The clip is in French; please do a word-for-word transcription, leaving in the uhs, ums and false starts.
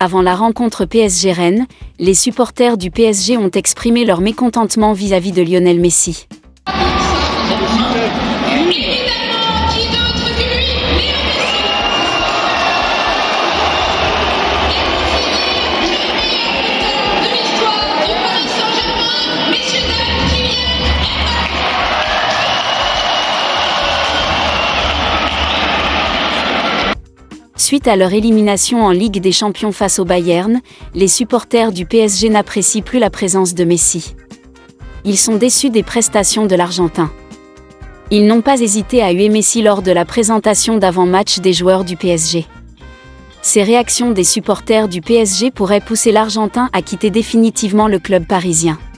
Avant la rencontre P S G-Rennes, les supporters du P S G ont exprimé leur mécontentement vis-à-vis de Lionel Messi. Suite à leur élimination en Ligue des Champions face au Bayern, les supporters du P S G n'apprécient plus la présence de Messi. Ils sont déçus des prestations de l'Argentin. Ils n'ont pas hésité à huer Messi lors de la présentation d'avant-match des joueurs du P S G. Ces réactions des supporters du P S G pourraient pousser l'Argentin à quitter définitivement le club parisien.